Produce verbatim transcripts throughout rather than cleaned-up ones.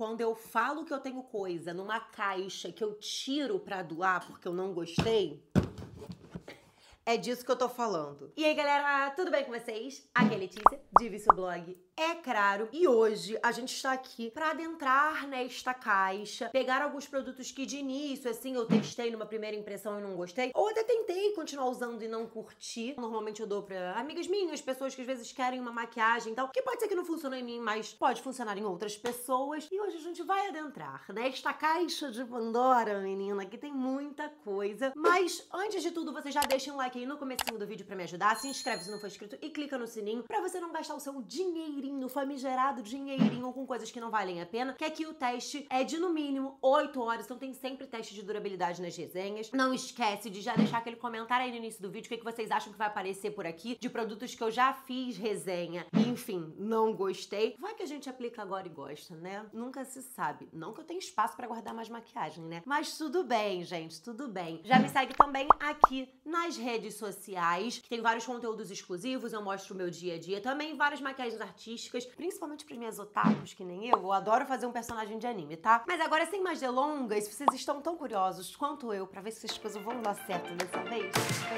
quando eu falo que eu tenho coisa numa caixa que eu tiro pra doar porque eu não gostei, é disso que eu tô falando. E aí, galera, tudo bem com vocês? Aqui é a Letícia, de Vício Blog, é claro. E hoje a gente está aqui pra adentrar nesta caixa, pegar alguns produtos que de início, assim, eu testei numa primeira impressão e não gostei, ou até tentei continuar usando e não curti. Normalmente eu dou pra amigas minhas, pessoas que às vezes querem uma maquiagem e tal, que pode ser que não funcione em mim, mas pode funcionar em outras pessoas. E hoje a gente vai adentrar nesta caixa de Pandora, menina, que tem muita coisa. Mas antes de tudo, você já deixa um like aí no comecinho do vídeo pra me ajudar, se inscreve se não for inscrito e clica no sininho pra você não gastar o seu dinheirinho, famigerado dinheirinho com coisas que não valem a pena, que aqui o teste é de no mínimo oito horas, então tem sempre teste de durabilidade nas resenhas. Não esquece de já deixar aquele comentário aí no início do vídeo, o que, que vocês acham que vai aparecer por aqui, de produtos que eu já fiz resenha e, enfim, não gostei. Vai que a gente aplica agora e gosta, né? Nunca se sabe. Não que eu tenha espaço pra guardar mais maquiagem, né? Mas tudo bem, gente, tudo bem. Já me segue também aqui nas redes sociais, que tem vários conteúdos exclusivos, eu mostro o meu dia a dia, também várias maquiagens artísticas, principalmente pras minhas otakus, que nem eu, eu adoro fazer um personagem de anime, tá? Mas agora, sem mais delongas, se vocês estão tão curiosos quanto eu, pra ver se essas coisas vão dar certo dessa vez,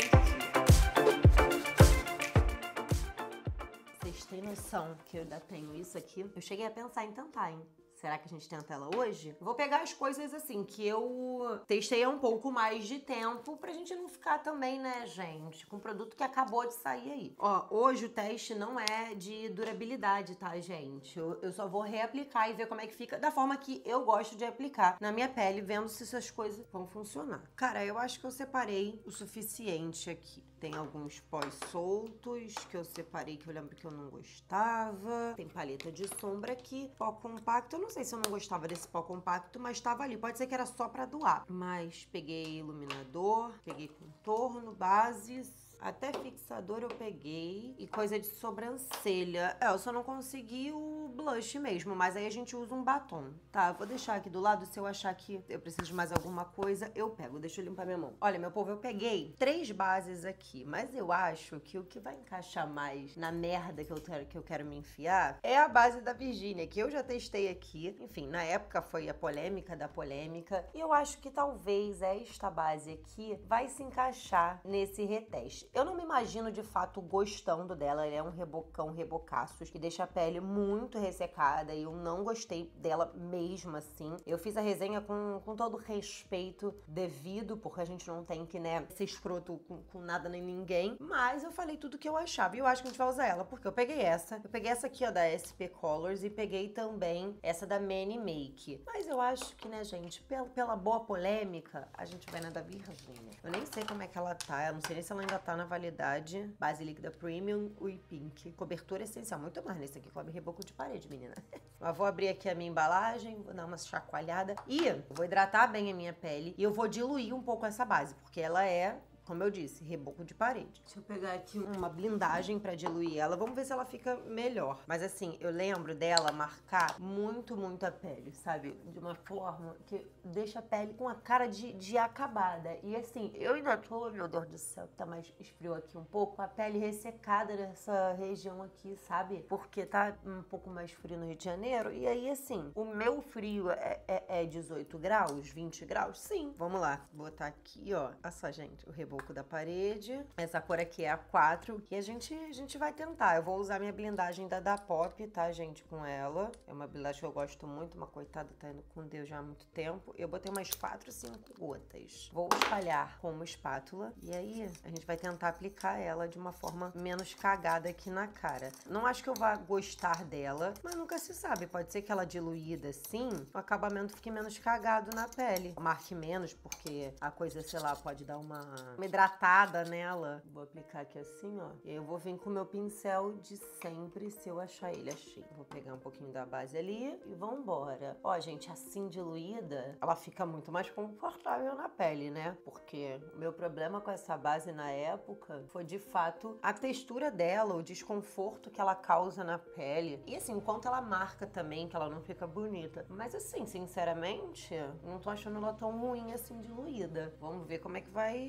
vocês têm noção que eu ainda tenho isso aqui? Eu cheguei a pensar em tentar, hein? Será que a gente tenta ela hoje? Vou pegar as coisas assim que eu testei há um pouco mais de tempo pra gente não ficar também, né, gente, com produto que acabou de sair aí. Ó, hoje o teste não é de durabilidade, tá, gente? Eu, eu só vou reaplicar e ver como é que fica da forma que eu gosto de aplicar na minha pele, vendo se essas coisas vão funcionar. Cara, eu acho que eu separei o suficiente aqui. Tem alguns pós soltos que eu separei que eu lembro que eu não gostava. Tem paleta de sombra aqui, pó compacto. Eu não sei se eu não gostava desse pó compacto, mas tava ali. Pode ser que era só pra doar. Mas peguei iluminador, peguei contorno, bases. Até fixador eu peguei e coisa de sobrancelha. É, eu só não consegui o blush mesmo, mas aí a gente usa um batom, tá? Eu vou deixar aqui do lado, se eu achar que eu preciso de mais alguma coisa, eu pego. Deixa eu limpar minha mão. Olha, meu povo, eu peguei três bases aqui, mas eu acho que o que vai encaixar mais na merda que eu quero, que eu quero me enfiar é a base da Virginia, que eu já testei aqui. Enfim, na época foi a polêmica da polêmica. E eu acho que talvez esta base aqui vai se encaixar nesse reteste. Eu não me imagino, de fato, gostando dela. Ela é um rebocão, rebocaços, que deixa a pele muito ressecada e eu não gostei dela mesmo assim. Eu fiz a resenha com, com todo respeito devido, porque a gente não tem que, né, ser escroto com, com nada nem ninguém, mas eu falei tudo que eu achava e eu acho que a gente vai usar ela, porque eu peguei essa, eu peguei essa aqui, ó, da S P Colors e peguei também essa da Mani Make. Mas eu acho que, né, gente, pela, pela boa polêmica, a gente vai na da Virginia. Eu nem sei como é que ela tá, eu não sei nem se ela ainda tá na validade. Base líquida Premium Ui Pink. Cobertura essencial. Muito mais nesse aqui. Cobre reboco de parede, menina. Eu vou abrir aqui a minha embalagem. Vou dar uma chacoalhada. E eu vou hidratar bem a minha pele. E eu vou diluir um pouco essa base. Porque ela é, como eu disse, reboco de parede. Deixa eu pegar aqui uma blindagem pra diluir ela. Vamos ver se ela fica melhor. Mas assim, eu lembro dela marcar muito, muito a pele, sabe? De uma forma que deixa a pele com a cara de, de acabada. E assim, eu ainda tô, meu Deus do céu, tá mais esfriou aqui um pouco, a pele ressecada nessa região aqui, sabe? Porque tá um pouco mais frio no Rio de Janeiro. E aí, assim, o meu frio é, é, é dezoito graus, vinte graus? Sim. Vamos lá. Vou botar aqui, ó. Olha só, gente, o reboco da parede. Essa cor aqui é a quatro. E a gente, a gente vai tentar. Eu vou usar minha blindagem da da Pop, tá, gente, com ela. É uma blindagem que eu gosto muito. Uma coitada tá indo com Deus já há muito tempo. Eu botei umas quatro, cinco gotas. Vou espalhar com uma espátula. E aí, a gente vai tentar aplicar ela de uma forma menos cagada aqui na cara. Não acho que eu vá gostar dela, mas nunca se sabe. Pode ser que ela diluída assim, o acabamento fique menos cagado na pele. Marque menos, porque a coisa, sei lá, pode dar uma... uma hidratada nela. Vou aplicar aqui assim, ó. E aí eu vou vir com o meu pincel de sempre, se eu achar ele. Achei. Vou pegar um pouquinho da base ali e vambora. Ó, gente, assim diluída, ela fica muito mais confortável na pele, né? Porque o meu problema com essa base na época foi, de fato, a textura dela, o desconforto que ela causa na pele. E assim, enquanto ela marca também, que ela não fica bonita. Mas assim, sinceramente, não tô achando ela tão ruim assim diluída. Vamos ver como é que vai, vai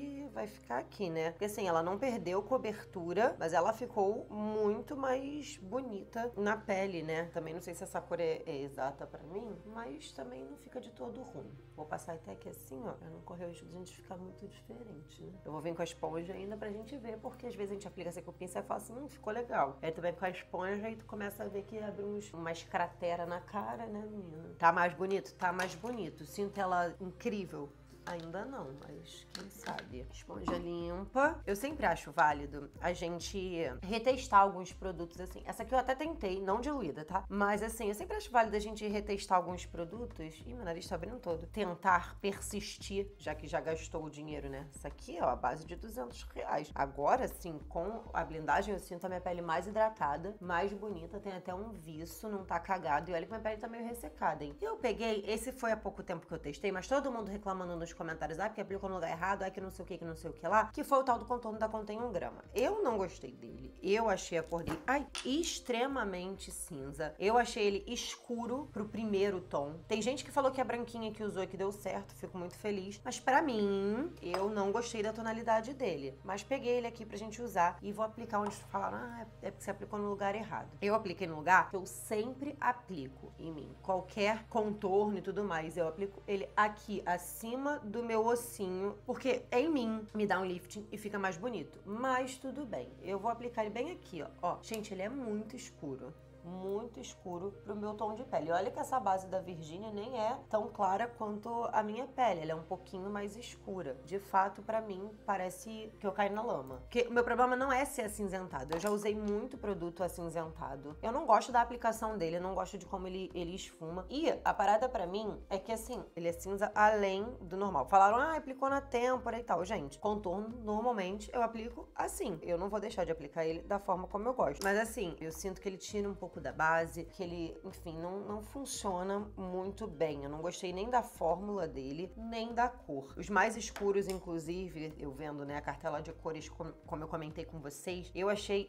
vai ficar aqui, né? Porque assim, ela não perdeu cobertura, mas ela ficou muito mais bonita na pele, né? Também não sei se essa cor é, é exata pra mim, mas também não fica de todo ruim. Vou passar até aqui assim, ó, pra não correr o risco de a gente ficar muito diferente, né? Eu vou vir com a esponja ainda pra gente ver, porque às vezes a gente aplica assim com o pincel e fala assim, hum, ficou legal. Aí tu vem com a esponja e tu começa a ver que abre uns, umas crateras na cara, né, menina? Tá mais bonito? Tá mais bonito. Sinto ela incrível. Ainda não, mas quem sabe. Esponja limpa. Eu sempre acho válido a gente retestar alguns produtos, assim. Essa aqui eu até tentei, não diluída, tá? Mas, assim, eu sempre acho válido a gente retestar alguns produtos. Ih, meu nariz tá abrindo todo. Tentar persistir, já que já gastou o dinheiro, né? Essa aqui, ó, a base de duzentos reais. Agora, sim, com a blindagem, eu sinto a minha pele mais hidratada, mais bonita. Tem até um viço, não tá cagado. E olha que minha pele tá meio ressecada, hein? Eu peguei, esse foi há pouco tempo que eu testei, mas todo mundo reclamando nos comentários, ah, porque aplicou no lugar errado, ah, que não sei o que, que não sei o que lá, que foi o tal do contorno da Contém um grama. Eu não gostei dele. Eu achei a cor dele, ai, extremamente cinza. Eu achei ele escuro pro primeiro tom. Tem gente que falou que a branquinha que usou e que deu certo, fico muito feliz. Mas pra mim, eu não gostei da tonalidade dele. Mas peguei ele aqui pra gente usar e vou aplicar onde falaram, ah, é porque você aplicou no lugar errado. Eu apliquei no lugar que eu sempre aplico em mim. Qualquer contorno e tudo mais, eu aplico ele aqui, acima do meu ossinho, porque em mim me dá um lifting e fica mais bonito. Mas tudo bem, eu vou aplicar ele bem aqui, ó. Ó, gente, ele é muito escuro. Muito escuro pro meu tom de pele. Olha que essa base da Virginia nem é tão clara quanto a minha pele. Ela é um pouquinho mais escura. De fato, pra mim, parece que eu caio na lama. Porque o meu problema não é ser acinzentado. Eu já usei muito produto acinzentado. Eu não gosto da aplicação dele, eu não gosto de como ele, ele esfuma. E a parada pra mim é que, assim, ele é cinza além do normal. Falaram, ah, aplicou na têmpora e tal. Gente, contorno, normalmente, eu aplico assim. Eu não vou deixar de aplicar ele da forma como eu gosto. Mas, assim, eu sinto que ele tira um pouco da base, que ele, enfim, não, não funciona muito bem. Eu não gostei nem da fórmula dele, nem da cor. Os mais escuros, inclusive, eu vendo, né, a cartela de cores, como, como eu comentei com vocês, eu achei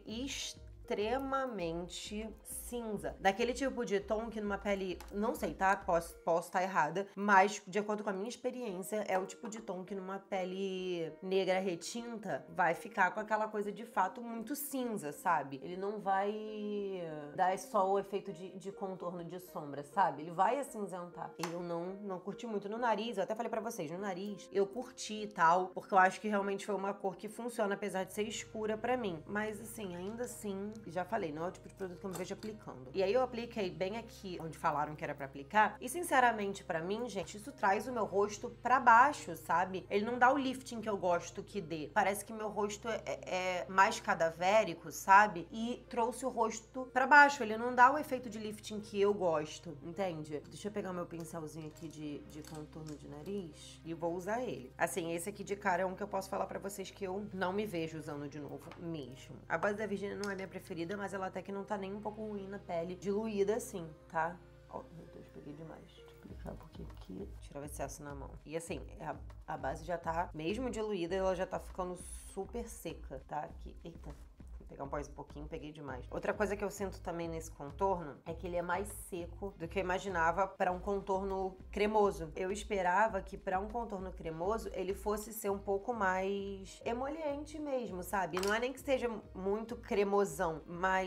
extremamente cinza. Daquele tipo de tom que numa pele, não sei, tá? Posso posso estar errada, mas de acordo com a minha experiência, é o tipo de tom que numa pele negra retinta vai ficar com aquela coisa de fato muito cinza, sabe? Ele não vai dar só o efeito de, de contorno de sombra, sabe? Ele vai acinzentar. Eu não, não curti muito. No nariz, eu até falei pra vocês, no nariz eu curti e tal, porque eu acho que realmente foi uma cor que funciona, apesar de ser escura pra mim. Mas assim, ainda assim, já falei, não é o tipo de produto que eu me vejo aplicando. E aí eu apliquei bem aqui, onde falaram que era pra aplicar. E sinceramente, pra mim, gente, isso traz o meu rosto pra baixo, sabe? Ele não dá o lifting que eu gosto que dê. Parece que meu rosto é, é mais cadavérico, sabe? E trouxe o rosto pra baixo. Ele não dá o efeito de lifting que eu gosto, entende? Deixa eu pegar meu pincelzinho aqui de, de contorno de nariz e vou usar ele. Assim, esse aqui de cara é um que eu posso falar pra vocês que eu não me vejo usando de novo mesmo. A base da Virginia não é minha preferida, mas ela até que não tá nem um pouco ruim na pele, diluída assim, tá? Ó, oh, meu Deus, peguei demais. Deixa eu aplicar um pouquinho aqui, tirar o excesso na mão. E assim, a, a base já tá, mesmo diluída, ela já tá ficando super seca, tá? Aqui, eita. Pegar um pós um pouquinho, peguei demais. Outra coisa que eu sinto também nesse contorno é que ele é mais seco do que eu imaginava para um contorno cremoso. Eu esperava que para um contorno cremoso ele fosse ser um pouco mais emoliente mesmo, sabe? Não é nem que seja muito cremosão,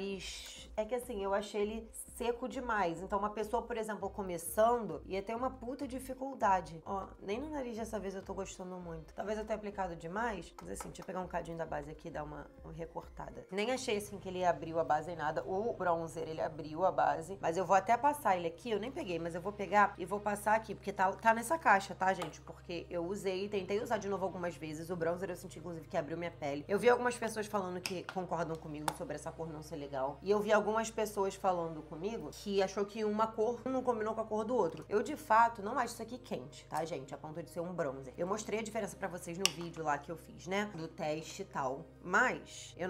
mas é que assim, eu achei ele seco demais. Então uma pessoa, por exemplo, começando, ia ter uma puta dificuldade. Ó, nem no nariz dessa vez eu tô gostando muito. Talvez eu tenha aplicado demais, mas assim, deixa eu pegar um cadinho da base aqui e dar uma, uma recortada. Nem achei assim que ele abriu a base nem nada. O bronzer, ele abriu a base. Mas eu vou até passar ele aqui. Eu nem peguei, mas eu vou pegar e vou passar aqui. Porque tá, tá nessa caixa, tá, gente? Porque eu usei, tentei usar de novo algumas vezes. O bronzer eu senti, inclusive, que abriu minha pele. Eu vi algumas pessoas falando que concordam comigo sobre essa cor não ser legal. E eu vi algumas pessoas falando comigo que achou que uma cor não combinou com a cor do outro. Eu, de fato, não acho isso aqui quente, tá, gente? A ponto de ser um bronzer. Eu mostrei a diferença pra vocês no vídeo lá que eu fiz, né? Do teste e tal. Mas eu não consigo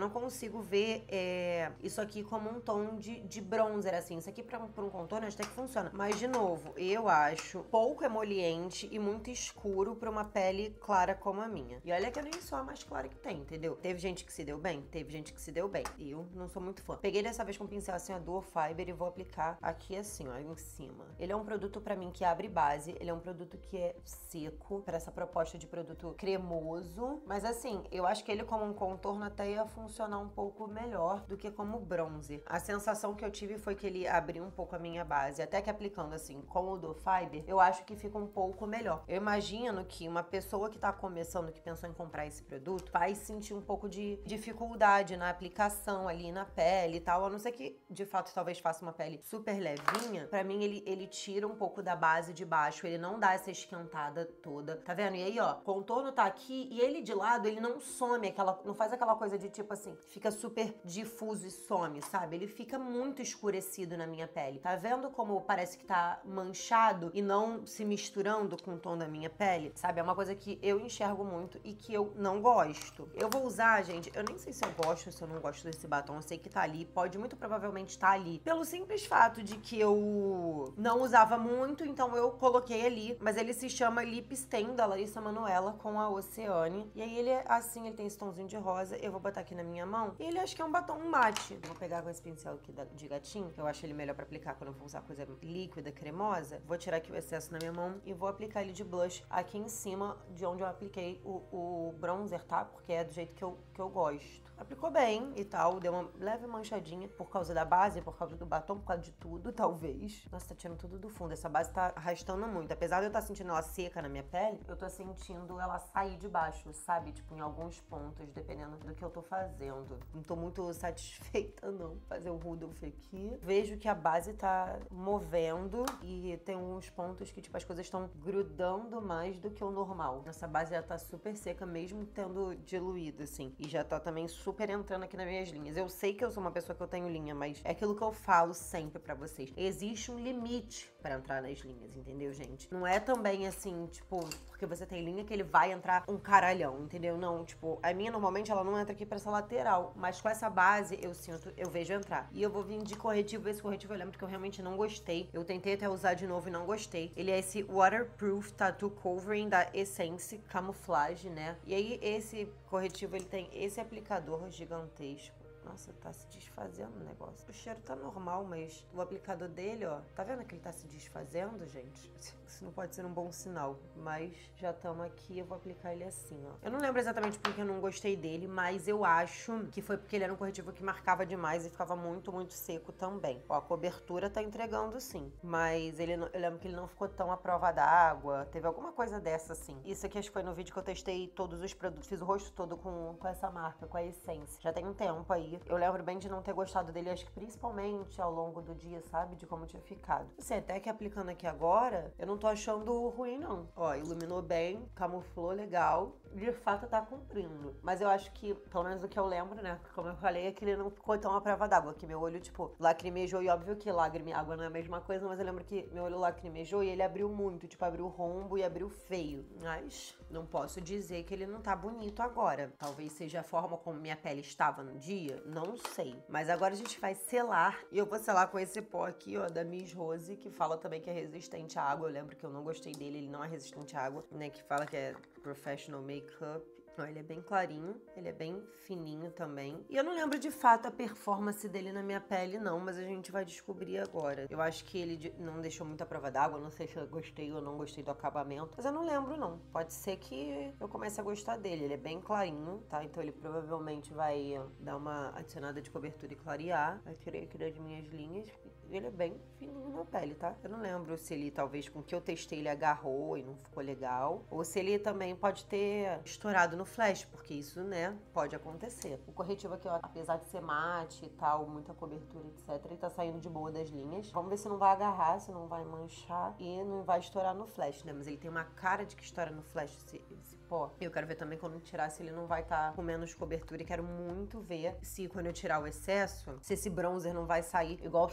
consigo ver é, isso aqui como um tom de, de bronzer, assim. Isso aqui pra, pra um contorno até que funciona. Mas, de novo, eu acho pouco emoliente e muito escuro pra uma pele clara como a minha. E olha que eu nem sou a mais clara que tem, entendeu? Teve gente que se deu bem? Teve gente que se deu bem. Eu não sou muito fã. Peguei dessa vez com um pincel assim, a Duo Fiber, e vou aplicar aqui assim, ó, em cima. Ele é um produto pra mim que abre base. Ele é um produto que é seco, pra essa proposta de produto cremoso. Mas assim, eu acho que ele como um contorno até ia funcionar um pouco melhor do que como bronzer. A sensação que eu tive foi que ele abriu um pouco a minha base. Até que aplicando assim com o Duo Fiber, eu acho que fica um pouco melhor. Eu imagino que uma pessoa que tá começando, que pensou em comprar esse produto, vai sentir um pouco de dificuldade na aplicação ali na pele e tal. A não ser que, de fato, talvez faça uma pele super levinha. Pra mim, ele, ele tira um pouco da base de baixo. Ele não dá essa esquentada toda. Tá vendo? E aí, ó, o contorno tá aqui e ele de lado, ele não some, aquela, não faz aquela coisa de tipo assim, fica super difuso e some, sabe? Ele fica muito escurecido na minha pele. Tá vendo como parece que tá manchado e não se misturando com o tom da minha pele? Sabe? É uma coisa que eu enxergo muito e que eu não gosto. Eu vou usar, gente, eu nem sei se eu gosto ou se eu não gosto desse batom. Eu sei que tá ali, pode muito provavelmente estar ali. Pelo simples fato de que eu não usava muito, então eu coloquei ali. Mas ele se chama Lip Stain, da Larissa Manoela, com a Oceane. E aí ele é assim, ele tem esse tomzinho de rosa. Eu vou botar aqui na minha mão. E ele acho que é um batom mate. Eu vou pegar com esse pincel aqui de gatinho, que eu acho ele melhor pra aplicar quando eu vou usar coisa líquida, cremosa. Vou tirar aqui o excesso na minha mão e vou aplicar ele de blush aqui em cima de onde eu apliquei o, o bronzer, tá? Porque é do jeito que eu, que eu gosto. Aplicou bem e tal, deu uma leve manchadinha por causa da base, por causa do batom, por causa de tudo, talvez. Nossa, tá tirando tudo do fundo. Essa base tá arrastando muito. Apesar de eu estar sentindo ela seca na minha pele, eu tô sentindo ela sair de baixo, sabe? Tipo, em alguns pontos, dependendo do que eu tô fazendo. Não tô muito satisfeita, não. Fazer o Rudolph aqui. Vejo que a base tá movendo e tem uns pontos que, tipo, as coisas estão grudando mais do que o normal. Essa base já tá super seca, mesmo tendo diluído, assim. E já tá também super entrando aqui nas minhas linhas. Eu sei que eu sou uma pessoa que eu tenho linha, mas é aquilo que eu falo sempre pra vocês. Existe um limite pra entrar nas linhas, entendeu, gente? Não é também assim, tipo, porque você tem linha que ele vai entrar um caralhão, entendeu? Não, tipo, a minha normalmente ela não entra aqui pra essa lateral, mas com essa base eu sinto, eu vejo entrar. E eu vou vir de corretivo, esse corretivo eu lembro que eu realmente não gostei. Eu tentei até usar de novo e não gostei. Ele é esse Waterproof Tattoo Covering da Essence Camouflage, né? E aí esse corretivo, ele tem esse aplicador gigantesco. Nossa, tá se desfazendo o negócio. O cheiro tá normal, mas o aplicador dele, ó, tá vendo que ele tá se desfazendo, gente? Isso não pode ser um bom sinal, mas já estamos aqui, eu vou aplicar ele assim, ó. Eu não lembro exatamente porque eu não gostei dele, mas eu acho que foi porque ele era um corretivo que marcava demais e ficava muito, muito seco também. Ó, a cobertura tá entregando sim, mas ele, eu lembro que ele não ficou tão à prova d'água, teve alguma coisa dessa assim. Isso aqui acho que foi no vídeo que eu testei todos os produtos, fiz o rosto todo com, com essa marca, com a Essence. Já tem um tempo aí. Eu lembro bem de não ter gostado dele, acho que principalmente ao longo do dia, sabe? De como tinha ficado. Assim, até que aplicando aqui agora, eu não tô achando ruim, não. Ó, iluminou bem, camuflou legal. De fato tá cumprindo. Mas eu acho que, pelo menos do que eu lembro, né? Como eu falei, é que ele não ficou tão à prova d'água. Que meu olho, tipo, lacrimejou. E óbvio que lágrima e água não é a mesma coisa, mas eu lembro que meu olho lacrimejou e ele abriu muito. Tipo, abriu rombo e abriu feio. Mas não posso dizer que ele não tá bonito agora. Talvez seja a forma como minha pele estava no dia. Não sei. Mas agora a gente vai selar. E eu vou selar com esse pó aqui, ó, da Miss Rose, que fala também que é resistente à água. Eu lembro que eu não gostei dele. Ele não é resistente à água, né? Que fala que é Professional Makeup. Ó, ele é bem clarinho, ele é bem fininho também. E eu não lembro de fato a performance dele na minha pele, não, mas a gente vai descobrir agora. Eu acho que ele não deixou muita prova d'água, não sei se eu gostei ou não gostei do acabamento, mas eu não lembro, não. Pode ser que eu comece a gostar dele. Ele é bem clarinho, tá? Então ele provavelmente vai dar uma adicionada de cobertura e clarear. Eu tirei aqui das minhas linhas. Ele é bem fininho na pele, tá? Eu não lembro se ele, talvez, com o que eu testei, ele agarrou e não ficou legal. Ou se ele também pode ter estourado no flash, porque isso, né, pode acontecer. O corretivo aqui, ó, apesar de ser mate e tal, muita cobertura, etcétera, ele tá saindo de boa das linhas. Vamos ver se não vai agarrar, se não vai manchar e não vai estourar no flash, né? Mas ele tem uma cara de que estoura no flash esse, esse pó. E eu quero ver também quando tirar se ele não vai estar tá com menos cobertura e quero muito ver se quando eu tirar o excesso, se esse bronzer não vai sair igual saiu da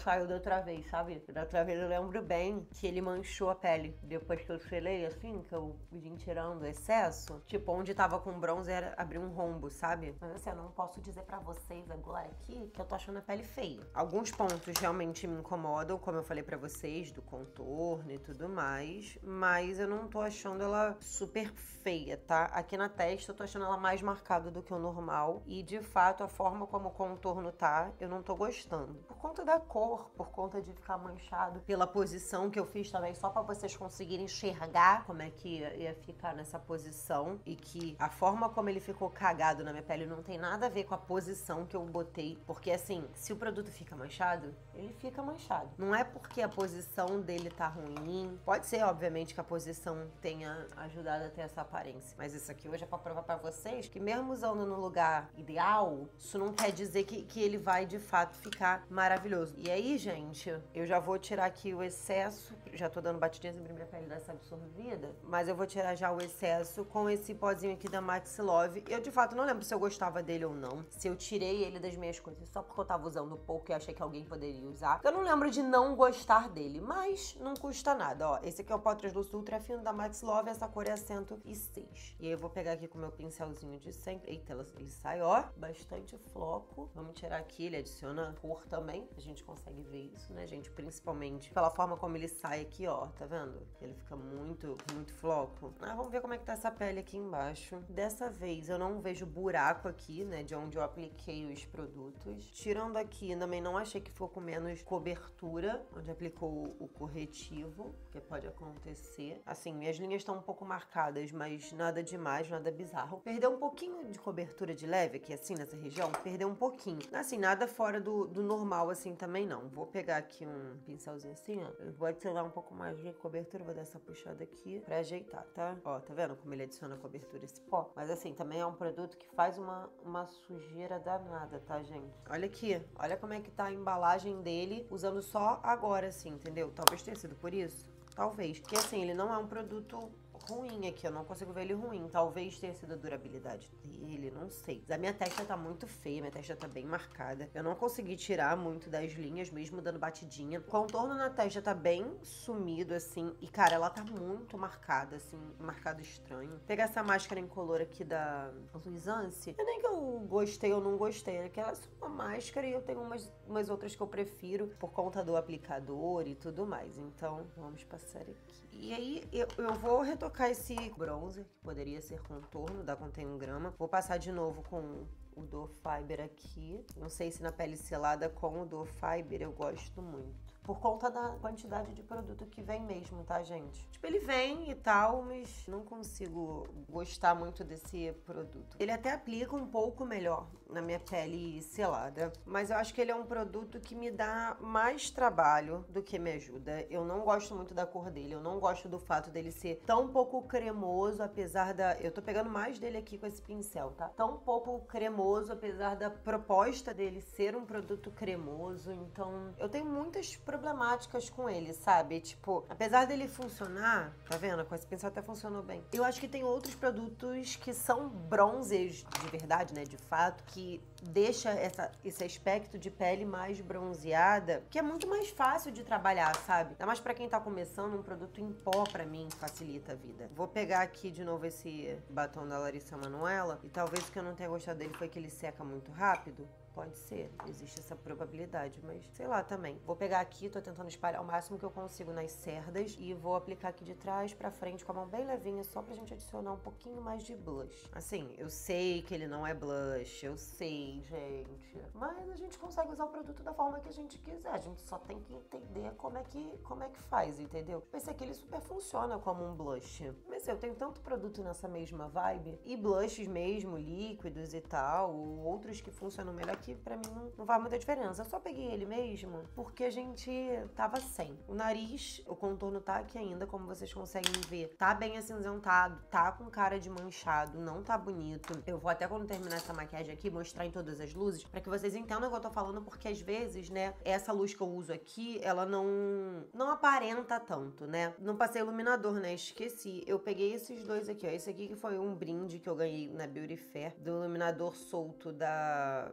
outra vez, sabe? Da outra vez eu lembro bem que ele manchou a pele. Depois que eu selei, assim, que eu vim tirando o excesso, tipo, onde tava com bronzer, abriu um rombo, sabe? Mas assim, eu não posso dizer pra vocês agora aqui que eu tô achando a pele feia. Alguns pontos realmente me incomodam, como eu falei pra vocês, do contorno e tudo mais, mas eu não tô achando ela super feia, tá? Aqui na testa eu tô achando ela mais marcada do que o normal e, de fato, a forma como o contorno tá, eu não tô gostando. Por conta da cor, por conta de ficar manchado, pela posição que eu fiz também, só pra vocês conseguirem enxergar como é que ia, ia ficar nessa posição e que a forma como ele ficou cagado na minha pele não tem nada a ver com a posição que eu botei, porque assim, se o produto fica manchado, ele fica manchado. Não é porque a posição dele tá ruim, pode ser, obviamente, que a posição tenha ajudado a ter essa aparência, mas isso aqui hoje é pra provar pra vocês que mesmo usando no lugar ideal, isso não quer dizer que, que ele vai de fato ficar maravilhoso. E aí, gente, eu já vou tirar aqui o excesso, já tô dando batidinhas pra minha pele dessa absorvida, mas eu vou tirar já o excesso com esse pozinho aqui da Max Love. Eu, de fato, não lembro se eu gostava dele ou não, se eu tirei ele das minhas coisas só porque eu tava usando pouco e achei que alguém poderia usar. Eu não lembro de não gostar dele, mas não custa nada, ó. Esse aqui é o pó translúcido ultra fino da Max Love, essa cor é a cento e seis. E aí eu vou pegar aqui com o meu pincelzinho de sempre. Eita, ele sai, ó, bastante floco. Vamos tirar aqui, ele adiciona cor também. A gente consegue ver isso, né, gente? Principalmente pela forma como ele sai aqui, ó, tá vendo? Ele fica muito, muito floco. Ah, vamos ver como é que tá essa pele aqui embaixo. Dessa vez eu não vejo buraco aqui, né, de onde eu apliquei os produtos. Tirando aqui, também não achei que ficou com menos cobertura, onde aplicou o corretivo, que pode acontecer. Assim, minhas linhas estão um pouco marcadas, mas nada demais, nada bizarro. Perdeu um pouquinho de cobertura de leve aqui, assim, nessa região. Perdeu um pouquinho. Assim, nada fora do, do normal, assim, também não. Vou pegar aqui um pincelzinho assim, ó. Eu vou adicionar um pouco mais de cobertura, vou dar essa puxada aqui pra ajeitar, tá? Ó, tá vendo como ele adiciona cobertura esse pó? Mas assim, também é um produto que faz uma, uma sujeira danada, tá, gente? Olha aqui, olha como é que tá a embalagem dele, usando só agora, assim, entendeu? Talvez tenha sido por isso. Talvez. Porque assim, ele não é um produto ruim aqui, eu não consigo ver ele ruim. Talvez tenha sido a durabilidade dele, não sei. Mas a minha testa tá muito feia, minha testa tá bem marcada. Eu não consegui tirar muito das linhas, mesmo dando batidinha. O contorno na testa tá bem sumido, assim. E, cara, ela tá muito marcada, assim, marcado estranho. Vou pegar essa máscara incolor aqui da Luisance. Não é nem que eu gostei ou não gostei, né? Que ela é só uma máscara e eu tenho umas, umas outras que eu prefiro por conta do aplicador e tudo mais. Então, vamos passar aqui. E aí, eu, eu vou retocar esse bronzer, que poderia ser contorno, da Contém um grama. Vou passar de novo com o Duo Fiber aqui. Não sei se na pele selada com o Duo Fiber eu gosto muito. Por conta da quantidade de produto que vem mesmo, tá, gente? Tipo, ele vem e tal, mas não consigo gostar muito desse produto. Ele até aplica um pouco melhor na minha pele selada, mas eu acho que ele é um produto que me dá mais trabalho do que me ajuda. Eu não gosto muito da cor dele, eu não gosto do fato dele ser tão pouco cremoso, apesar da... Eu tô pegando mais dele aqui com esse pincel, tá? Tão pouco cremoso, apesar da proposta dele ser um produto cremoso, então eu tenho muitas problemáticas com ele, sabe? Tipo, apesar dele funcionar, tá vendo? Com esse pincel até funcionou bem. Eu acho que tem outros produtos que são bronzers de verdade, né? De fato, que deixa essa, esse aspecto de pele mais bronzeada, que é muito mais fácil de trabalhar, sabe? Ainda mais pra quem tá começando, um produto em pó, pra mim, facilita a vida. Vou pegar aqui de novo esse batom da Larissa Manoela, e talvez o que eu não tenha gostado dele foi que ele seca muito rápido. Pode ser, existe essa probabilidade, mas sei lá também. Vou pegar aqui, tô tentando espalhar o máximo que eu consigo nas cerdas e vou aplicar aqui de trás pra frente com a mão bem levinha, só pra gente adicionar um pouquinho mais de blush. Assim, eu sei que ele não é blush, eu sei, gente, mas a gente consegue usar o produto da forma que a gente quiser, a gente só tem que entender como é que, como é que faz, entendeu? Pensei que ele super funciona como um blush, mas eu tenho tanto produto nessa mesma vibe, e blushes mesmo, líquidos e tal, ou outros que funcionam melhor que pra mim não, não faz muita diferença. Eu só peguei ele mesmo porque a gente tava sem. O nariz, o contorno tá aqui ainda, como vocês conseguem ver. Tá bem acinzentado, tá com cara de manchado, não tá bonito. Eu vou até quando terminar essa maquiagem aqui mostrar em todas as luzes pra que vocês entendam o que eu tô falando, porque às vezes, né, essa luz que eu uso aqui, ela não, não aparenta tanto, né? Não passei iluminador, né? Esqueci. Eu peguei esses dois aqui, ó. Esse aqui que foi um brinde que eu ganhei na Beauty Fair, do iluminador solto da... Eu esqueci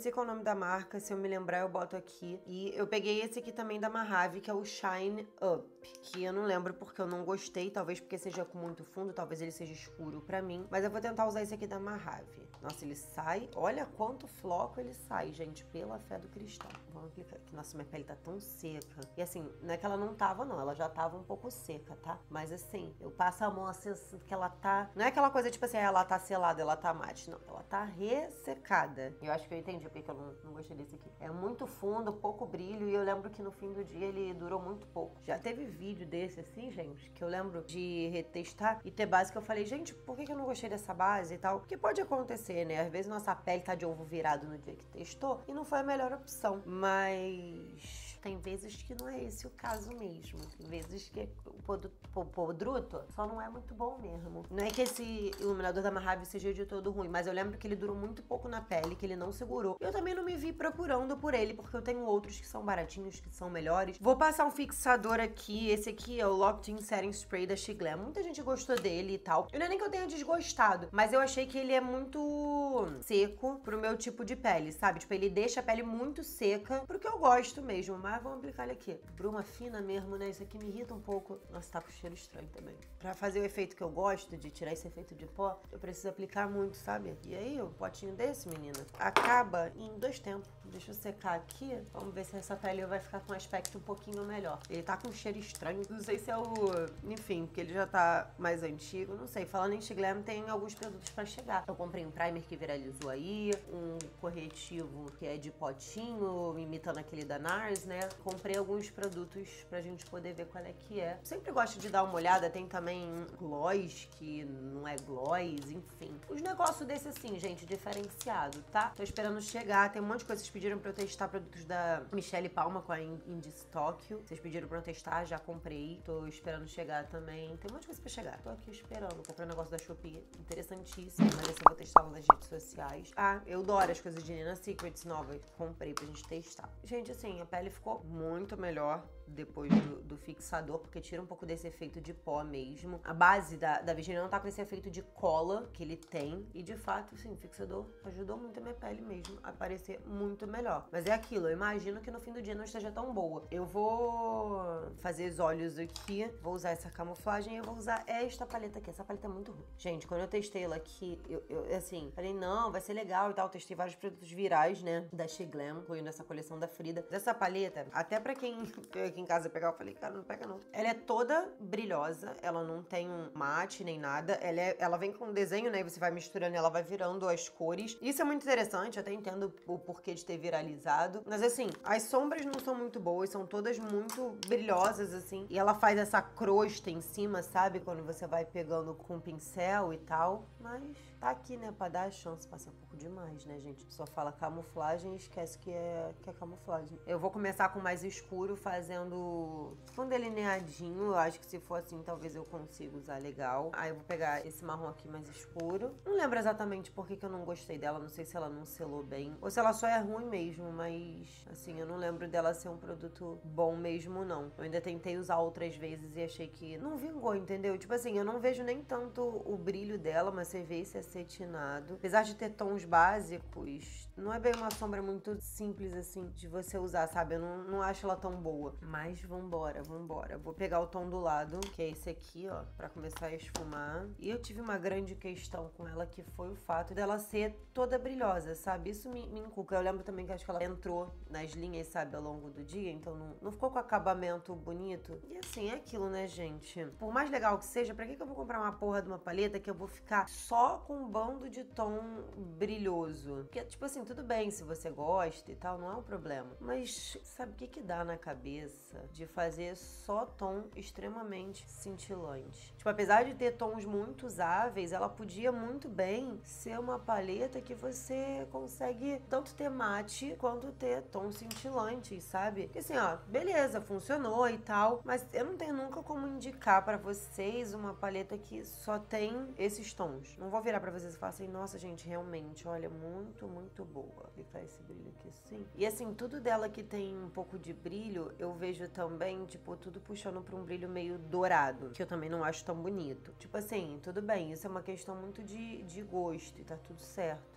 esqueci qual é o nome da marca, se eu me lembrar eu boto aqui. E eu peguei esse aqui também da Mahave, que é o Shine Up, que eu não lembro porque eu não gostei, talvez porque seja com muito fundo, talvez ele seja escuro pra mim. Mas eu vou tentar usar esse aqui da Mahave. Nossa, ele sai, olha quanto floco ele sai, gente, pela fé do cristão. Vamos aplicar aqui. Nossa, minha pele tá tão seca. E assim, não é que ela não tava não, ela já tava um pouco seca, tá? Mas assim, eu passo a mão assim, que ela tá... Não é aquela coisa tipo assim, ela tá selada, ela tá mate, não. Ela tá ressecada. Eu acho que eu entendi porque que eu não, não gostei desse aqui. É muito fundo, pouco brilho, e eu lembro que no fim do dia ele durou muito pouco. Já teve vídeo desse assim, gente, que eu lembro de retestar e ter base que eu falei, gente, por que que eu não gostei dessa base e tal? Porque pode acontecer, né? Às vezes nossa pele tá de ovo virado no dia que testou e não foi a melhor opção. Mas... tem vezes que não é esse o caso mesmo. Tem vezes que o produto só não é muito bom mesmo. Não é que esse iluminador da Mahave seja de todo ruim, mas eu lembro que ele durou muito pouco na pele, que ele não segurou. Eu também não me vi procurando por ele, porque eu tenho outros que são baratinhos, que são melhores. Vou passar um fixador aqui. Esse aqui é o Locked In Setting Spray da Shiglam. Muita gente gostou dele e tal. Eu não é nem que eu tenha desgostado, mas eu achei que ele é muito seco pro meu tipo de pele, sabe? Tipo, ele deixa a pele muito seca, pro que eu gosto mesmo. Mas vamos aplicar ele aqui. Bruma fina mesmo, né? Isso aqui me irrita um pouco. Nossa, tá com cheiro estranho também. Pra fazer o efeito que eu gosto, de tirar esse efeito de pó, eu preciso aplicar muito, sabe? E aí, o potinho desse, menina, acaba em dois tempos. Deixa eu secar aqui. Vamos ver se essa pele vai ficar com um aspecto um pouquinho melhor. Ele tá com um cheiro estranho. Não sei se é o... Enfim, porque ele já tá mais antigo. Não sei. Falando em Shiglam, tem alguns produtos pra chegar. Eu comprei um primer que viralizou aí. Um corretivo que é de potinho, imitando aquele da NARS, né? Comprei alguns produtos pra gente poder ver qual é que é. Sempre gosto de dar uma olhada. Tem também gloss, que não é gloss, enfim. Os negócios desse assim, gente, diferenciado, tá? Tô esperando chegar. Tem um monte de coisa. Vocês pediram pra eu testar produtos da Michelle Palma com a Indie Tokyo. Vocês pediram pra eu testar, já comprei. Tô esperando chegar também. Tem um monte de coisa pra chegar. Tô aqui esperando. Comprei um negócio da Shopee interessantíssimo, mas esse eu vou testar nas redes sociais. Ah, eu adoro as coisas de Nina Secrets novas. Comprei pra gente testar. Gente, assim, a pele ficou muito melhor depois do, do fixador, porque tira um pouco desse efeito de pó mesmo. A base da, da Virginia não tá com esse efeito de cola que ele tem. E, de fato, assim, o fixador ajudou muito a minha pele mesmo a parecer muito melhor. Mas é aquilo, eu imagino que no fim do dia não esteja tão boa. Eu vou fazer os olhos aqui, vou usar essa camuflagem e eu vou usar esta paleta aqui. Essa paleta é muito ruim. Gente, quando eu testei ela aqui, eu, eu assim, falei, não, vai ser legal e tal. Eu testei vários produtos virais, né, da Shiglam, incluindo essa coleção da Frida. Essa paleta, até pra quem veio aqui em casa pegar, eu falei, cara, não pega não. Ela é toda brilhosa, ela não tem um mate nem nada. Ela, é, ela vem com um desenho, né, e você vai misturando, ela vai virando as cores. Isso é muito interessante, eu até entendo o porquê de ter viralizado. Mas assim, as sombras não são muito boas, são todas muito brilhosas, assim. E ela faz essa crosta em cima, sabe? Quando você vai pegando com o pincel e tal. Mas tá aqui, né, pra dar a chance. Passa um pouco demais, né, gente? Só fala camuflagem e esquece que é, que é camuflagem. Eu vou começar com mais escuro, fazendo um delineadinho. Eu acho que se for assim, talvez eu consiga usar legal. Aí eu vou pegar esse marrom aqui mais escuro. Não lembro exatamente por que que eu não gostei dela. Não sei se ela não selou bem. Ou se ela só é ruim mesmo, mas assim, eu não lembro dela ser um produto bom mesmo, não. Eu ainda tentei usar outras vezes e achei que não vingou, entendeu? Tipo assim, eu não vejo nem tanto o brilho dela, mas você vê esse acetinado. Apesar de ter tons básicos, não é bem uma sombra muito simples assim de você usar, sabe? Eu não, não acho ela tão boa. Mas vambora, vambora. Vou pegar o tom do lado, que é esse aqui, ó, pra começar a esfumar. E eu tive uma grande questão com ela, que foi o fato dela ser toda brilhosa, sabe? Isso me, me inculca. Eu lembro também que acho que ela entrou nas linhas, sabe, ao longo do dia, então não, não ficou com acabamento bonito. E assim, é aquilo, né, gente? Por mais legal que seja, pra que que eu vou comprar uma porra de uma paleta que eu vou ficar só com um bando de tom brilhoso? Porque, tipo assim, tudo bem se você gosta e tal, não é um problema. Mas sabe o que que dá na cabeça de fazer só tom extremamente cintilante? Tipo, apesar de ter tons muito usáveis, ela podia muito bem ser uma paleta que você consegue tanto ter mate quanto ter tons cintilantes, sabe? Porque assim, ó, beleza, funcionou e tal, mas eu não tenho nunca como indicar pra vocês uma paleta que só tem esses tons. Não vou virar pra vocês e falar assim, nossa, gente, realmente, olha, muito, muito boa. Vou aplicar esse brilho aqui assim. E assim, tudo dela que tem um pouco de brilho, eu vejo também, tipo, tudo puxando pra um brilho meio dourado, que eu também não acho tão bonito. Tipo assim, tudo bem, isso é uma questão muito de, de gosto e tá tudo certo.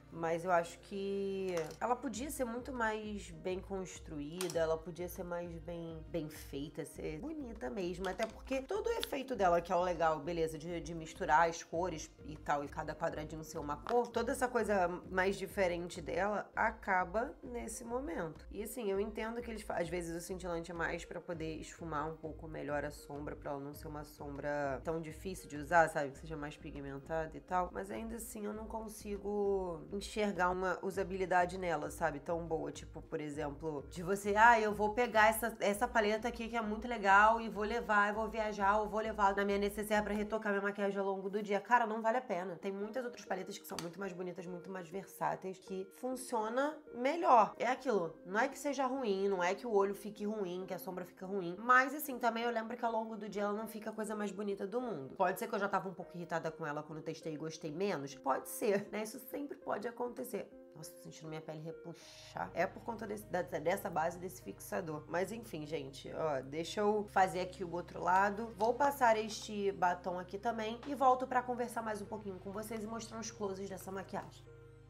Mas eu acho que ela podia ser muito mais bem construída, ela podia ser mais bem, bem feita, ser bonita mesmo. Até porque todo o efeito dela, que é o legal, beleza, de, de misturar as cores e tal, e cada quadradinho ser uma cor, toda essa coisa mais diferente dela acaba nesse momento. E assim, eu entendo que eles, às vezes o cintilante é mais pra poder esfumar um pouco melhor a sombra, pra ela não ser uma sombra tão difícil de usar, sabe? Que seja mais pigmentada e tal. Mas ainda assim, eu não consigo enxergar uma usabilidade nela, sabe? Tão boa. Tipo, por exemplo, de você, ah, eu vou pegar essa, essa paleta aqui que é muito legal e vou levar, eu vou viajar, ou vou levar na minha necessaire pra retocar minha maquiagem ao longo do dia. Cara, não vale a pena. Tem muitas outras paletas que são muito mais bonitas, muito mais versáteis, que funciona melhor. É aquilo. Não é que seja ruim, não é que o olho fique ruim, que a sombra fica ruim. Mas, assim, também eu lembro que ao longo do dia ela não fica a coisa mais bonita do mundo. Pode ser que eu já tava um pouco irritada com ela quando testei e gostei menos. Pode ser, né? Isso sempre pode acontecer. Nossa, tô sentindo minha pele repuxar. É por conta desse, dessa base, desse fixador. Mas enfim, gente, ó, deixa eu fazer aqui o outro lado. Vou passar este batom aqui também e volto pra conversar mais um pouquinho com vocês e mostrar uns closes dessa maquiagem.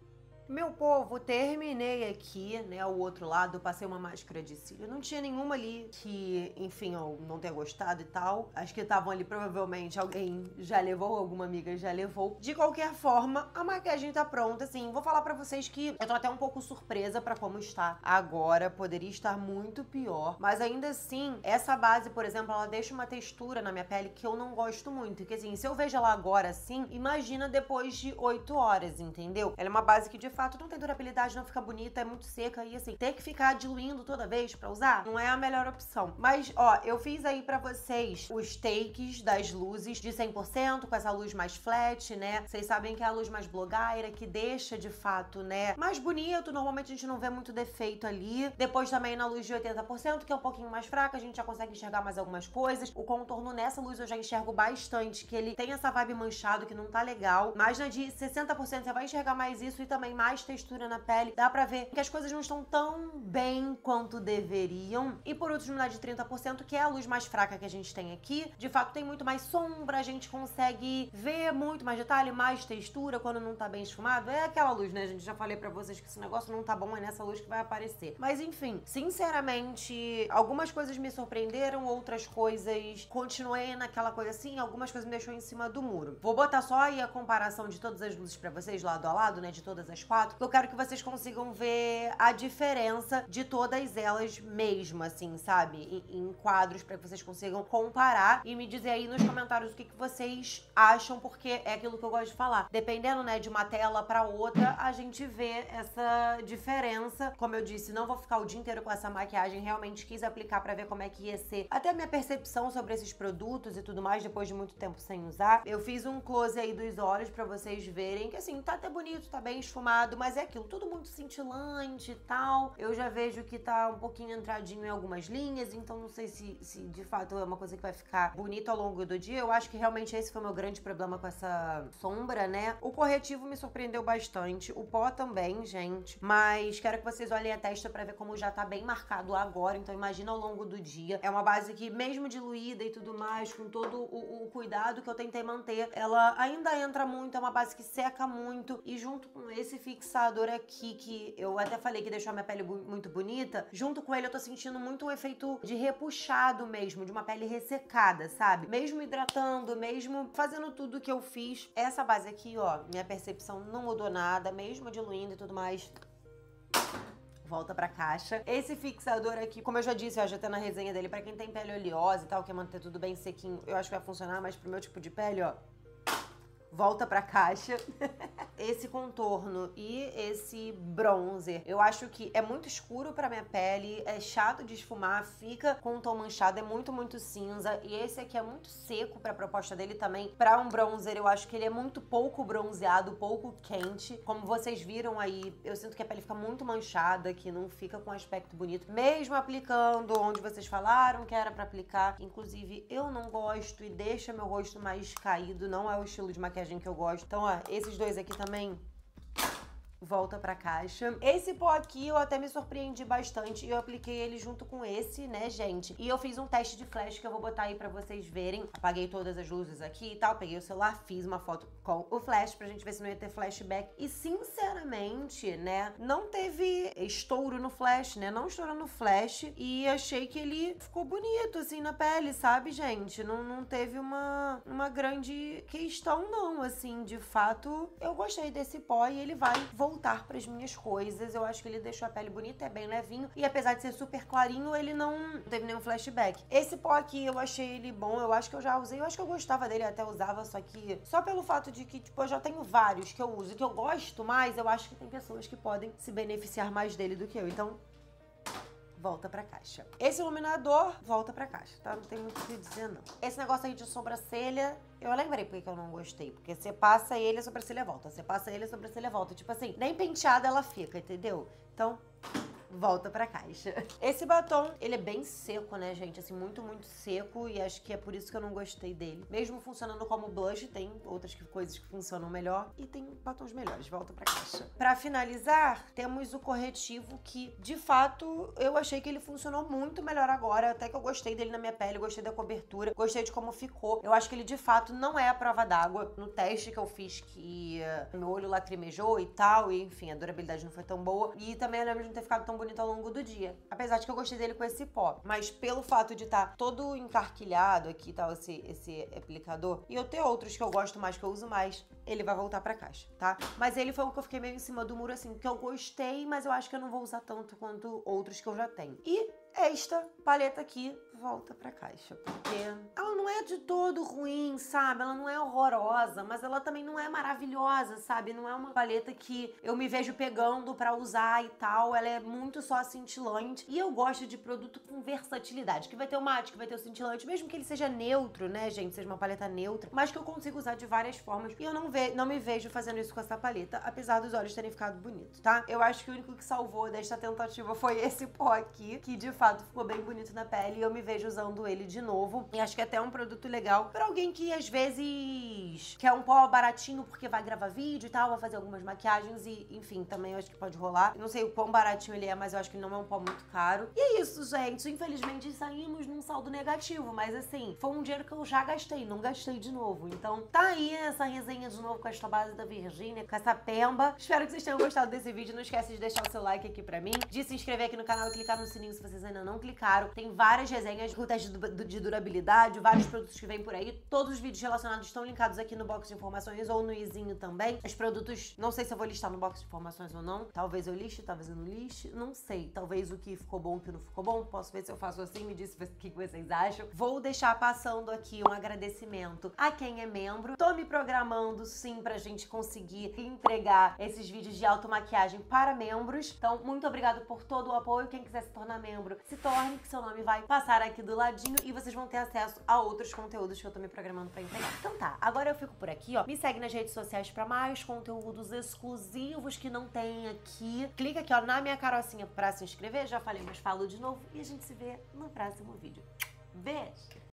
Meu povo, terminei aqui, né, o outro lado, passei uma máscara de cílio. Não tinha nenhuma ali que, enfim, eu não tenha gostado e tal. As que estavam ali, provavelmente, alguém já levou, alguma amiga já levou. De qualquer forma, a maquiagem tá pronta, assim. Vou falar pra vocês que eu tô até um pouco surpresa pra como está agora. Poderia estar muito pior. Mas ainda assim, essa base, por exemplo, ela deixa uma textura na minha pele que eu não gosto muito. Que assim, se eu vejo ela agora assim, imagina depois de oito horas, entendeu? Ela é uma base que, de fato, não tem durabilidade, não fica bonita, é muito seca e assim, ter que ficar diluindo toda vez pra usar não é a melhor opção. Mas, ó, eu fiz aí pra vocês os takes das luzes de cem por cento, com essa luz mais flat, né? Vocês sabem que é a luz mais blogueira, que deixa, de fato, né, mais bonito. Normalmente a gente não vê muito defeito ali. Depois também na luz de oitenta por cento, que é um pouquinho mais fraca, a gente já consegue enxergar mais algumas coisas. O contorno nessa luz eu já enxergo bastante, que ele tem essa vibe manchado, que não tá legal. Mas na de sessenta por cento você vai enxergar mais isso e também mais textura na pele. Dá pra ver que as coisas não estão tão bem quanto deveriam. E por último, na de trinta por cento, que é a luz mais fraca que a gente tem aqui, de fato tem muito mais sombra, a gente consegue ver muito mais detalhe, mais textura quando não tá bem esfumado. É aquela luz, né, gente? Já falei pra vocês que esse negócio não tá bom, é nessa luz que vai aparecer. Mas enfim, sinceramente, algumas coisas me surpreenderam, outras coisas continuei naquela coisa assim, algumas coisas me deixou em cima do muro. Vou botar só aí a comparação de todas as luzes pra vocês, lado a lado, né, de todas as quatro, porque eu quero que vocês consigam ver a diferença de todas elas mesmo, assim, sabe? Em, em quadros, pra que vocês consigam comparar e me dizer aí nos comentários o que, que vocês acham, porque é aquilo que eu gosto de falar. Dependendo, né, de uma tela pra outra, a gente vê essa diferença. Como eu disse, não vou ficar o dia inteiro com essa maquiagem, realmente quis aplicar pra ver como é que ia ser até a minha percepção sobre esses produtos e tudo mais, depois de muito tempo sem usar. Eu fiz um close aí dos olhos pra vocês verem que, assim, tá até bonito, tá bem esfumado, mas é aquilo, tudo muito cintilante e tal. Eu já vejo que tá um pouquinho entradinho em algumas linhas, então não sei se, se de fato é uma coisa que vai ficar bonita ao longo do dia. Eu acho que realmente esse foi o meu grande problema com essa sombra, né? O corretivo me surpreendeu bastante, o pó também, gente, mas quero que vocês olhem a testa pra ver como já tá bem marcado agora, então imagina ao longo do dia. É uma base que, mesmo diluída e tudo mais, com todo o, o cuidado que eu tentei manter, ela ainda entra muito, é uma base que seca muito, e junto com esse fixador aqui, que eu até falei que deixou a minha pele bu- muito bonita, junto com ele eu tô sentindo muito um efeito de repuxado mesmo, de uma pele ressecada, sabe? Mesmo hidratando, mesmo fazendo tudo que eu fiz, essa base aqui, ó, minha percepção não mudou nada, mesmo diluindo e tudo mais, volta pra caixa. Esse fixador aqui, como eu já disse, ó, já tá na resenha dele, pra quem tem pele oleosa e tal, quer manter tudo bem sequinho, eu acho que vai funcionar, mas pro meu tipo de pele, ó, volta pra caixa. Esse contorno e esse bronzer, eu acho que é muito escuro pra minha pele, é chato de esfumar, fica com um tom manchado, é muito, muito cinza. E esse aqui é muito seco pra proposta dele também. Pra um bronzer, eu acho que ele é muito pouco bronzeado, pouco quente. Como vocês viram aí, eu sinto que a pele fica muito manchada, que não fica com um aspecto bonito. Mesmo aplicando onde vocês falaram que era pra aplicar. Inclusive, eu não gosto e deixa meu rosto mais caído, não é o estilo de maquiagem que eu gosto. Então, ó, esses dois aqui também volta pra caixa. Esse pó aqui eu até me surpreendi bastante e eu apliquei ele junto com esse, né, gente? E eu fiz um teste de flash que eu vou botar aí pra vocês verem. Apaguei todas as luzes aqui e tal, peguei o celular, fiz uma foto com o flash pra gente ver se não ia ter flashback. E sinceramente, né, não teve estouro no flash, né? Não estourou no flash e achei que ele ficou bonito, assim, na pele, sabe, gente? Não, não teve uma, uma grande questão, não, assim, de fato, eu gostei desse pó e ele vai voltar pras minhas coisas. Eu acho que ele deixou a pele bonita, é bem levinho e apesar de ser super clarinho, ele não teve nenhum flashback. Esse pó aqui, eu achei ele bom, eu acho que eu já usei, eu acho que eu gostava dele, até usava, só que só pelo fato de que, tipo, eu já tenho vários que eu uso e que eu gosto mais, eu acho que tem pessoas que podem se beneficiar mais dele do que eu, então volta pra caixa. Esse iluminador, volta pra caixa, tá? Não tem muito o que dizer, não. Esse negócio aí de sobrancelha, eu lembrei porque que eu não gostei. Porque você passa ele, a sobrancelha volta. Você passa ele, a sobrancelha volta. Tipo assim, nem penteada ela fica, entendeu? Então, volta pra caixa. Esse batom, ele é bem seco, né, gente? Assim, muito, muito seco. E acho que é por isso que eu não gostei dele. Mesmo funcionando como blush, tem outras que, coisas que funcionam melhor. E tem batons melhores. Volta pra caixa. Pra finalizar, temos o corretivo que, de fato, eu achei que ele funcionou muito melhor agora. Até que eu gostei dele na minha pele, gostei da cobertura, gostei de como ficou. Eu acho que ele, de fato, não é a prova d'água. No teste que eu fiz, que uh, meu olho lacrimejou e tal. E, enfim, a durabilidade não foi tão boa. E também eu lembro de não ter ficado tão bonito ao longo do dia. Apesar de que eu gostei dele com esse pó. Mas pelo fato de estar tá todo encarquilhado aqui, tal, esse, esse aplicador, e eu ter outros que eu gosto mais, que eu uso mais, ele vai voltar pra caixa, tá? Mas ele foi o que eu fiquei meio em cima do muro, assim, que eu gostei, mas eu acho que eu não vou usar tanto quanto outros que eu já tenho. E esta paleta aqui volta pra caixa, porque ela não é de todo ruim, sabe? Ela não é horrorosa, mas ela também não é maravilhosa, sabe? Não é uma paleta que eu me vejo pegando pra usar e tal. Ela é muito só cintilante. E eu gosto de produto com versatilidade, que vai ter o mate, que vai ter o cintilante, mesmo que ele seja neutro, né, gente? Seja uma paleta neutra, mas que eu consigo usar de várias formas. E eu não, ve não me vejo fazendo isso com essa paleta, apesar dos olhos terem ficado bonitos, tá? Eu acho que o único que salvou desta tentativa foi esse pó aqui, que de fato ficou bem bonito na pele e eu me vejo usando ele de novo. E acho que é até um produto legal pra alguém que às vezes quer um pó baratinho porque vai gravar vídeo e tal, vai fazer algumas maquiagens e, enfim, também eu acho que pode rolar. Eu não sei o quão baratinho ele é, mas eu acho que ele não é um pó muito caro. E é isso, gente. Infelizmente saímos num saldo negativo, mas assim, foi um dinheiro que eu já gastei, não gastei de novo. Então tá aí essa resenha de novo com esta base da Virgínia, com essa pemba. Espero que vocês tenham gostado desse vídeo. Não esquece de deixar o seu like aqui pra mim, de se inscrever aqui no canal e clicar no sininho se vocês ainda não clicaram. Tem várias resenhas com teste de durabilidade, vários produtos que vêm por aí. Todos os vídeos relacionados estão linkados aqui no box de informações ou no izinho também. Os produtos, não sei se eu vou listar no box de informações ou não. Talvez eu liste, talvez eu não liste. Não sei. Talvez o que ficou bom, o que não ficou bom. Posso ver se eu faço assim, me diz o que vocês acham. Vou deixar passando aqui um agradecimento a quem é membro. Tô me programando, sim, pra gente conseguir entregar esses vídeos de automaquiagem para membros. Então, muito obrigado por todo o apoio. Quem quiser se tornar membro, se torne, que seu nome vai passar aqui do ladinho e vocês vão ter acesso a outros conteúdos que eu tô me programando pra entregar. Então tá, agora eu fico por aqui, ó. Me segue nas redes sociais pra mais conteúdos exclusivos que não tem aqui. Clica aqui, ó, na minha carocinha pra se inscrever. Já falei, mas falo de novo. E a gente se vê no próximo vídeo. Beijo!